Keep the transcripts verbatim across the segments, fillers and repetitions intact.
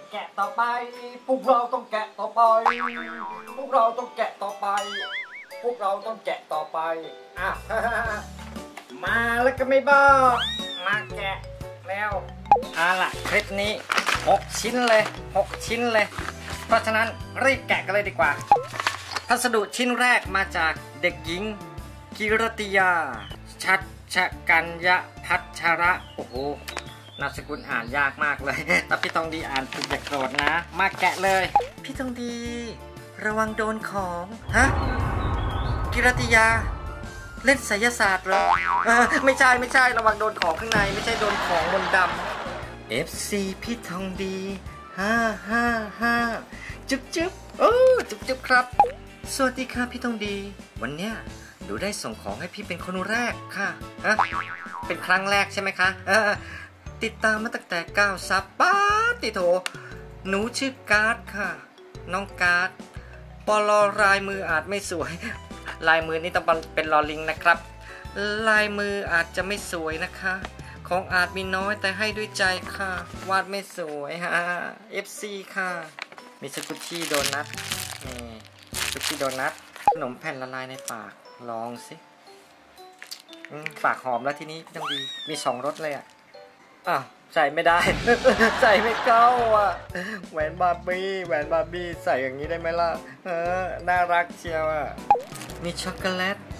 แกะต่อไปพวกเราต้องแกะต่อไปพวกเราต้องแกะต่อไปพวกเราต้องแกะต่อไปอ่ะ มาแล้วก็ไม่บอกมาแกะแล้วเอาล่ะคลิปนี้หกชิ้นเลยหกชิ้นเลยเพราะฉะนั้นรีบแกะกันเลยดีกว่าพัสดุชิ้นแรกมาจากเด็กหญิงกิรติยาชัดชกัญญพัชระโอ้โหนามสกุลอ่านยากมากเลยถ้าพี่ทองดีอ่านผิดอย่าโกรธนะมาแกะเลยพี่ทองดีระวังโดนของฮะกิรติยาเล่นไสยศาสตร์เหรอเออไม่ใช่ไม่ใช่ระวังโดนของข้างในไม่ใช่โดนของมนต์ดำ เอฟ ซี พี่ทองดีฮ่าฮ่าฮ่าจุ๊บจุ๊บโอ้จุ๊บจุ๊บครับสวัสดีค่ะพี่ทองดีวันเนี้ยหนูได้ส่งของให้พี่เป็นคนแรกค่ะฮะเป็นครั้งแรกใช่ไหมคะเออติดตามมาตั้งแต่เก้าซับป้าติโถหนูชื่อการ์ดค่ะน้องการ์ดปลอลายมืออาจไม่สวยลายมือนี่ต้องเป็นลอลิงนะครับลายมืออาจจะไม่สวยนะคะของอาจมีน้อยแต่ให้ด้วยใจค่ะวาดไม่สวยฮะ เอฟ ซี ค่ะมีสกุชชี่โดนัทนี่สกุชชี่โดนัทขนมแผ่นละลายในปากลองสิปากหอมแล้วทีนี้ต้องดีมีสองรสเลยอ่ะอ้าวใส่ไม่ได้ ใส่ไม่เข้าอ่ะแหวนบาร์บี้แหวนบาร์บี้ใส่อย่างนี้ได้ไหมล่ะเออน่ารักเชียวอ่ะมีช็อกโกแลต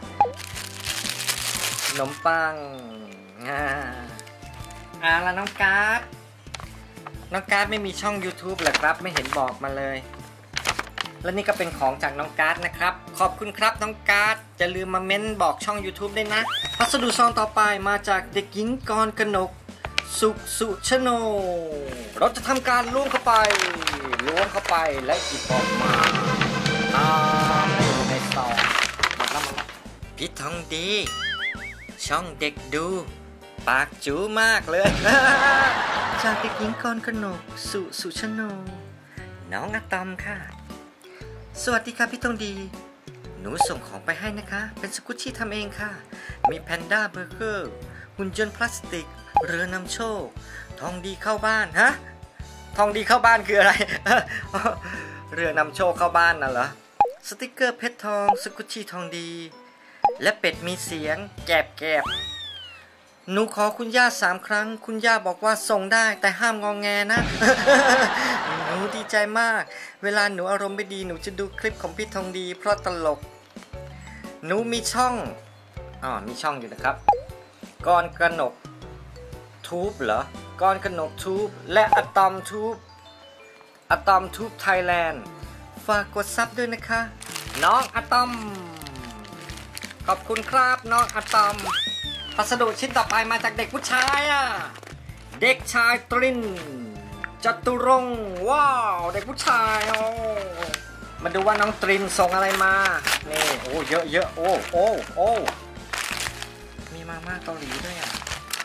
ขนมปังอ่าอ่าแล้วน้องการ์ดน้องการ์ดไม่มีช่อง YouTube เหรอครับไม่เห็นบอกมาเลยแล้วนี่ก็เป็นของจากน้องการ์ดนะครับขอบคุณครับน้องการ์ดอย่าลืมมาเม้นบอกช่อง YouTube ด้วยนะพัสดุซองต่อไปมาจากเด็กหญิงกรกนกสุสุชโนเราจะทำการล้วงเข้าไปล้วงเข้าไปและหยิบออกมาตามอยู่ในซองหมดแล้วหมดแล้วพี่ทองดีช่องเด็กดูปากจูมากเลย จากเด็กหญิงกรกนกสุสุชโนน้องอะตอมค่ะสวัสดีค่ะพี่ทองดีหนูส่งของไปให้นะคะเป็นสกุชชี่ทำเองค่ะมีแพนด้าเบอร์เกอร์หุ่นยนต์พลาสติกเรือนำโชคทองดีเข้าบ้านฮะทองดีเข้าบ้านคืออะไร เรือนำโชคเข้าบ้านน่ะเหรอสติกเกอร์เพชรทองสกุชชี่ทองดีและเป็ดมีเสียงแกบแกบหนูขอคุณย่าสามครั้งคุณย่าบอกว่าส่งได้แต่ห้ามงองแงนะ หนูดีใจมากเวลาหนูอารมณ์ไม่ดีหนูจะดูคลิปของพี่ทองดีเพราะตลกหนูมีช่องอ๋อมีช่องอยู่นะครับกรกนกทูบเหรอกรกนกทูบและอะตอมทูบอะตอมทูบไทยแลนด์ฝากกดซับด้วยนะคะน้องอะตอมขอบคุณครับน้องอะตอมพัสดุชิ้นต่อไปมาจากเด็กผู้ชายอ่ะเด็กชายตรินจตุรงค์ว้าวเด็กผู้ชายโอ้มาดูว่าน้องตรินส่งอะไรมานี่โอ้เยอะเยอะโอ้โอ้โอ้มีมาม่าเกาหลีด้วยอ่ะ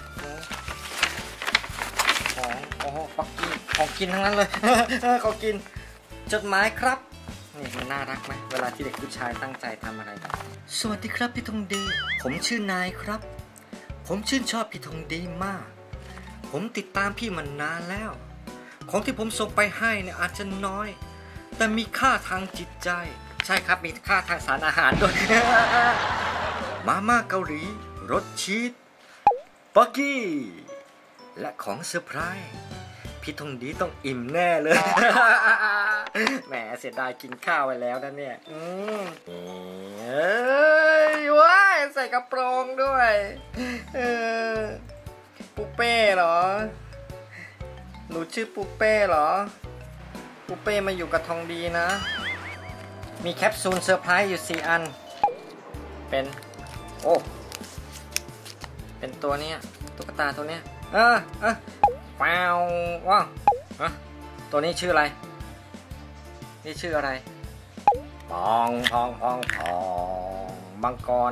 ของโอ้โหของกินของกินทั้งนั้นเลย ของกินจดหมายครับนี่มันน่ารักไหมเวลาที่เด็กผู้ชายตั้งใจทำอะไรกันสวัสดีครับพี่ทองดีผมชื่อนายครับผมชื่นชอบพี่ทองดีมากผมติดตามพี่มานานแล้วของที่ผมส่งไปให้เนี่ยอาจจะน้อยแต่มีค่าทางจิตใจใช่ครับมีค่าทางสารอาหารด้วย มาม่าเกาหลีรสชีสปักกี้และของเซอร์ไพรส์พี่ทองดีต้องอิ่มแน่เลย แหมเสียดายกินข้าวไปแล้วนะเนี่ยอืมเอ้ยว้ายใส่กระโปรงด้วยเออปูเป้เหรอหนูชื่อปูเป้เหรอปูเป้มาอยู่กับทองดีนะมีแคปซูลเซอร์ไพรส์อยู่สี่อันเป็นโอ้เป็นตัวเนี้ยตุ๊กตาตัวเนี้ยเออเออว้าวว้าวฮะตัวนี้ชื่ออะไรนี่ชื่ออะไรปองพองพองพองมังกร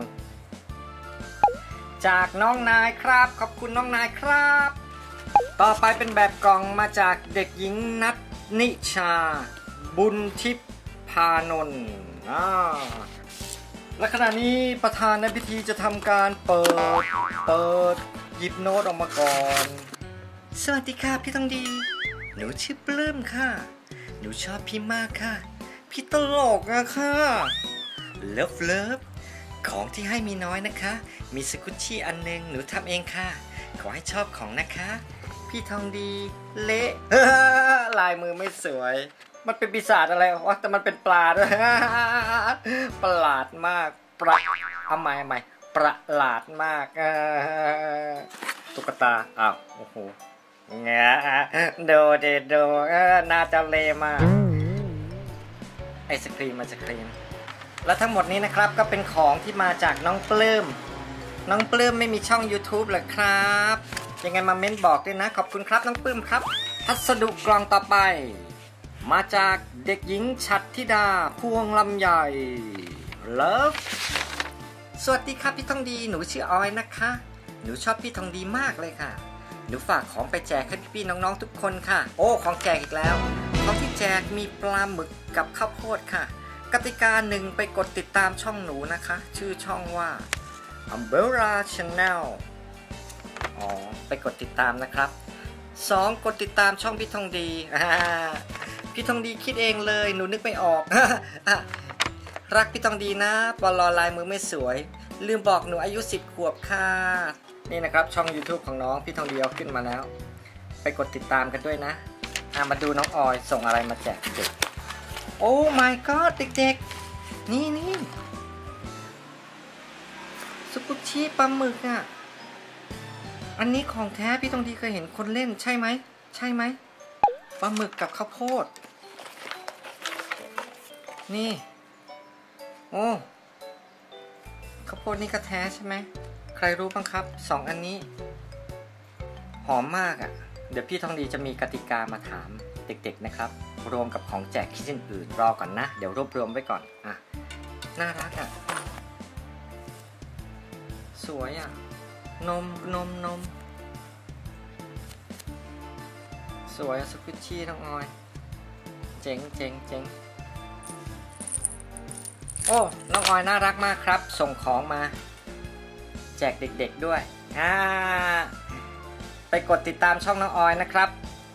จากน้องนายครับขอบคุณน้องนายครับต่อไปเป็นแบบกล่องมาจากเด็กหญิงนัทนิชาบุญทิพย์พานนท์และขณะนี้ประธานในพิธีจะทำการเปิดเปิดหยิบโน้ตออกมาก่อนสวัสดีค่ะพี่ทองดีหนูชื่อปลื้มค่ะหนูชอบพี่มากค่ะพี่ตลกอะค่ะเลิฟเลิฟของที่ให้มีน้อยนะคะมีสกุชชี่อันนึงหนูทำเองค่ะขอให้ชอบของนะคะพี่ทองดีเละลายมือไม่สวยมันเป็นปีศาจอะไรวะแต่มันเป็นปลาด้วยประหลาดมากประเอาใหม่เอาใหม่ประหลาดมากตุ๊กตาอ้าวโอ้โหเงี้ยโดเดโดน่าจะเลมากไอศครีมไอศครีมและทั้งหมดนี้นะครับก็เป็นของที่มาจากน้องปลื้มน้องปลื้มไม่มีช่อง YouTube เหรอครับยังไงมาเม้นบอกด้วยนะขอบคุณครับน้องปลื้มครับพัสดุกล่องต่อไปมาจากเด็กหญิงฉัตรธิดาพวงลำใหญ่เลิฟสวัสดีครับพี่ทองดีหนูชื่อออยนะคะหนูชอบพี่ทองดีมากเลยค่ะหนูฝากของไปแจกให้พี่ๆน้องๆทุกคนค่ะโอ้ของแจกอีกแล้วของที่แจกมีปลาหมึกกับข้าวโพดค่ะกติกาหนึ่งไปกดติดตามช่องหนูนะคะชื่อช่องว่า Umbrella Channel อ๋อไปกดติดตามนะครับสองกดติดตามช่องพี่ทองดีพี่ทองดีคิดเองเลยหนูนึกไม่ออก รักพี่ทองดีนะปลอลายมือไม่สวยลืมบอกหนูอายุสิบขวบค่ะนี่นะครับช่อง YouTube ของน้องพี่ทองดีเอาขึ้นมาแล้วไปกดติดตามกันด้วยนะมาดูน้องออยส่งอะไรมาแจกเด็กโอ้ my god เด็กๆนี่นี่สกุชชี่ปลาหมึกอ่ะอันนี้ของแท้พี่ทองดีเคยเห็นคนเล่นใช่ไหมใช่ไหมปลาหมึกกับข้าวโพดนี่โอ้ข้าวโพดนี่ก็แท้ใช่ไหมใครรู้บ้างครับสองอันนี้หอมมากอ่ะเดี๋ยวพี่ทองดีจะมีกติกามาถามเด็กๆนะครับรวมกับของแจกชิ้นอื่นรอก่อนนะเดี๋ยวรวบรวมไว้ก่อนอ่ะน่ารักอ่ะสวยอ่ะนมนมนมสวยสกุชชี่น้องออยเจ๋งเจ๋งเจ๋งโอ้น้องออยน่ารักมากครับส่งของมาแจกเด็กๆด้วยอ่าไปกดติดตามช่องน้องออยนะครับ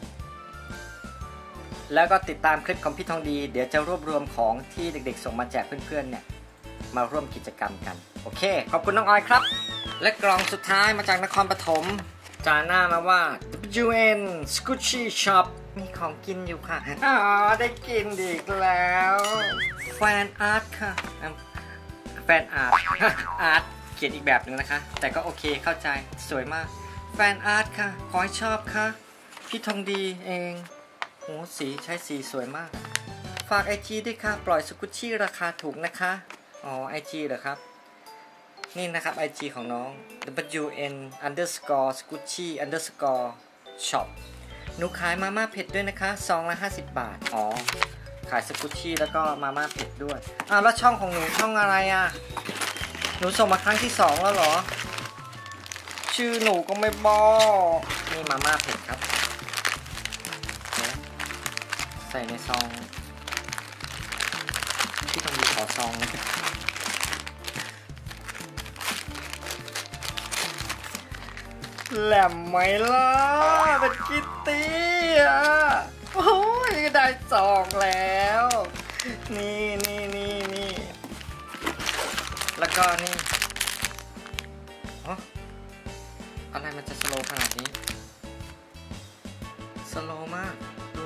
แล้วก็ติดตามคลิปของพี่ทองดีเดี๋ยวจะรวบรวมของที่เด็กๆส่งมาแจกเพื่อนๆเนี่ยมาร่วมกิจกรรมกันโอเคขอบคุณน้องออยครับและกล่องสุดท้ายมาจากนครปฐมจาหน้ามาว่า ดับเบิลยู เอ็น Squishy Shop มีของกินอยู่ค่ะอ๋อได้กินอีกแล้วแฟนอาร์ตค่ะแฟนอาร์ตอาร์ตเขียนอีกแบบหนึ่งนะคะแต่ก็โอเคเข้าใจสวยมากแฟนอาร์ตค่ะขอให้ชอบค่ะพี่ทองดีเองโอ้สีใช้สีสวยมากฝาก ไอ จี ด้วยค่ะปล่อยสกุชชี่ราคาถูกนะคะอ๋อ ไอ จี เหรอครับนี่นะครับ ไอ จี ของน้อง ดับเบิลยู เอ็น underscore squishy underscore shop หนูขายมาม่าเผ็ดด้วยนะคะซองละห้าสิบบาทอ๋อขายสกุชชี่แล้วก็มาม่าเผ็ดด้วยอ้าวแล้วช่องของหนูช่องอะไรอ่ะหนูส่งมาครั้งที่สองแล้วเหรอชื่อหนูก็ไม่บอกนี่มาม่าเผ็ดครับใส่ในซองที่ต้องมีขอซองนะแหลมไหมล่ะเป็นกิตตี้อ่ะโอ้ยได้ซองแล้วนี่นี่นี่นี่แล้วก็นี่อ๋ออะไรมันจะสโลว์ขนาดนี้สโลว์มากดู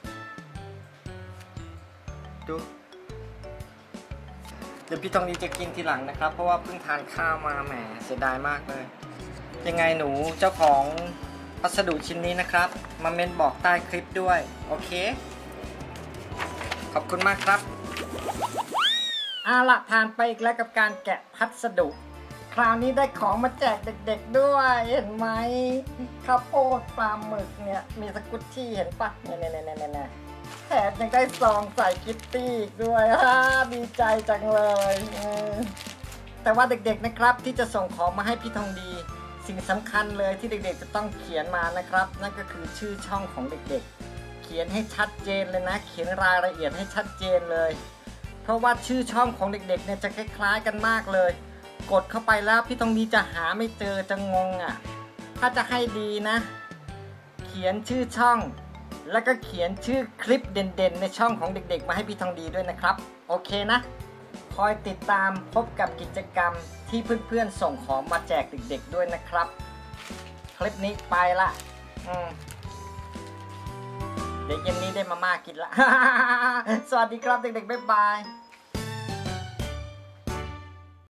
ดูเดี๋ยวพี่ทองดีจะกินทีหลังนะครับเพราะว่าเพิ่งทานข้าวมาแหมเสียดายมากเลยยังไงหนูเจ้าของพัสดุชิ้นนี้นะครับมาเมนบอกใต้คลิปด้วยโอเคขอบคุณมากครับเอาล่ะผ่านไปอีกแล้วกับการแกะพัสดุคราวนี้ได้ของมาแจกเด็กๆด้วยเห็นไหมข้าวโพดปลาหมึกเนี่ยมีสกุชชี่เห็นปะเนี่ยเนี่ยเนี่ยเนี่ยแถมยังได้ซองใส่กิตตี้อีกด้วยดีใจจังเลยแต่ว่าเด็กๆนะครับที่จะส่งของมาให้พี่ทองดีสิ่งสำคัญเลยที่เด็กๆจะต้องเขียนมานะครับนั่นก็คือชื่อช่องของเด็กๆเขียนให้ชัดเจนเลยนะเขียนรายละเอียดให้ชัดเจนเลยเพราะว่าชื่อช่องของเด็กๆเนี่ยจะคล้ายๆกันมากเลยกดเข้าไปแล้วพี่ทองดีจะหาไม่เจอจะงงอ่ะถ้าจะให้ดีนะเขียนชื่อช่องแล้วก็เขียนชื่อคลิปเด่นๆในช่องของเด็กๆมาให้พี่ทองดีด้วยนะครับโอเคนะคอยติดตามพบกับกิจกรรมที่เพื่อนๆส่งของมาแจกเด็กๆด้วยนะครับคลิปนี้ไปละอืมเดี๋ยวเย็นนี้ได้มาม่ากินละ สวัสดีครับเด็กๆบ๊ายบาย